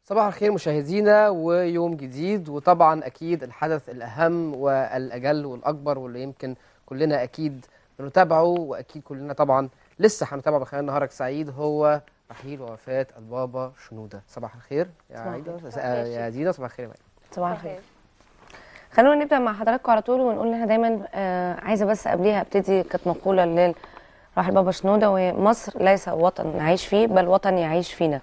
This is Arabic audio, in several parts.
صباح الخير مشاهدينا، ويوم جديد، وطبعا اكيد الحدث الاهم والاجل والاكبر واللي يمكن كلنا اكيد بنتابعه، واكيد كلنا طبعا لسه هنتابعه بخلال نهارك سعيد، هو رحيل ووفاه البابا شنوده. صباح الخير يا عايده، يا دينا، صباح الخير يا مي. صباح الخير. خلونا نبدا مع حضراتكم على طول ونقول لها دايما عايزه بس قبليها ابتدي كانت مقوله لراحل بابا شنوده، ومصر ليس وطن نعيش فيه بل وطن يعيش فينا.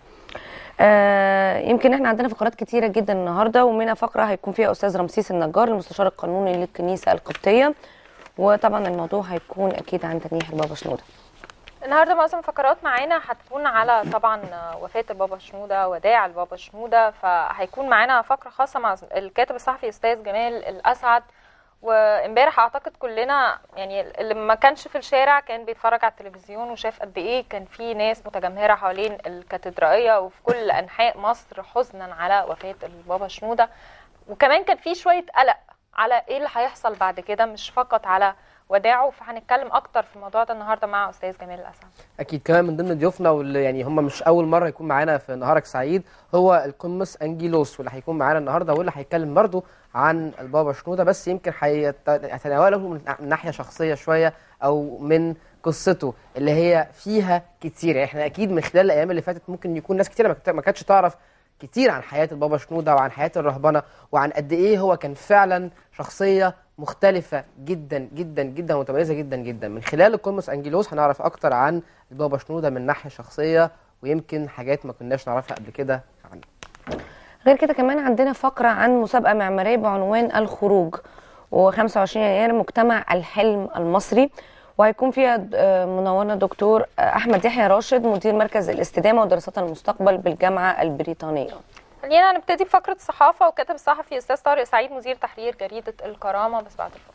يمكن احنا عندنا فقرات كتيره جدا النهارده، ومنها فقره هيكون فيها استاذ رمسيس النجار المستشار القانوني للكنيسه القبطيه، وطبعا الموضوع هيكون اكيد عن تنيح البابا شنوده. النهارده معظم الفقرات معانا هتكون على طبعا وفاه البابا شنوده، وداع البابا شنوده، فهيكون معانا فقره خاصه مع الكاتب الصحفي استاذ جمال الاسعد. وامبارح اعتقد كلنا يعني اللي ما كانش في الشارع كان بيتفرج على التلفزيون وشاف قد ايه كان في ناس متجمهره حوالين الكاتدرائيه وفي كل انحاء مصر حزنا على وفاه البابا شنوده، وكمان كان في شويه قلق على ايه اللي هيحصل بعد كده، مش فقط على وداعه. فهنتكلم اكتر في الموضوع ده النهارده مع استاذ جمال الاسعد. اكيد كمان من ضمن ضيوفنا، واللي يعني هم مش اول مره يكون معانا في نهارك سعيد، هو القمص انجيلوس، واللي هيكون معانا النهارده واللي هيتكلم برضه عن البابا شنوده، بس يمكن هيتناوله من ناحيه شخصيه شويه، او من قصته اللي هي فيها كتير. يعني احنا اكيد من خلال الايام اللي فاتت ممكن يكون ناس كتير ما كانتش تعرف كتير عن حياه البابا شنوده وعن حياه الرهبنه، وعن قد ايه هو كان فعلا شخصيه مختلفة جدا جدا جدا ومتميزة جدا جدا. من خلال القمص انجيلوس هنعرف اكتر عن البابا شنوده من ناحية شخصية، ويمكن حاجات ما كناش نعرفها قبل كده عنه. غير كده كمان عندنا فقرة عن مسابقة معمارية بعنوان الخروج، و25 يناير مجتمع الحلم المصري، وهيكون فيها منورنا دكتور احمد يحيى راشد مدير مركز الاستدامة ودراسات المستقبل بالجامعة البريطانية. خلينا نبتدي بفقرة الصحافة، وكاتب الصحفي استاذ طارق سعيد مدير تحرير جريدة الكرامة، بس بعد الفاصل.